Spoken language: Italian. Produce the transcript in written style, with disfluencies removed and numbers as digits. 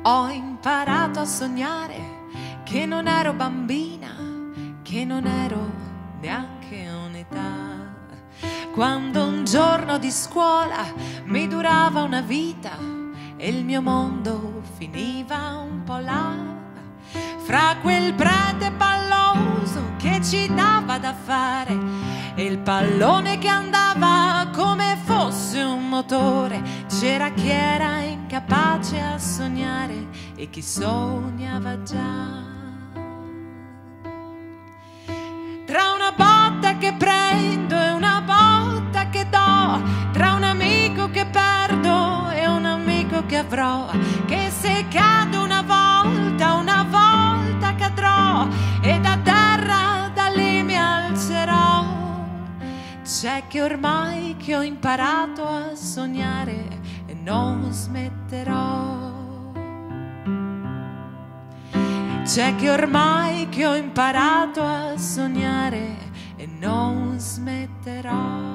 Ho imparato a sognare che non ero bambina, che non ero neanche un'età. Quando un giorno di scuola mi durava una vita e il mio mondo finiva un po' là, fra quel prete palloso che ci dava da fare e il pallone che andava come fosse un motore, c'era chi era incapace a sognare e chi sognava già. Tra una botta che prendo e una botta che do, tra un amico che perdo e un amico che avrò, che se cado una volta cadrò e da terra da lì mi alzerò. C'è che ormai che ho imparato a sognare e non smetterò. C'è che ormai che ho imparato a sognare e non smetterò.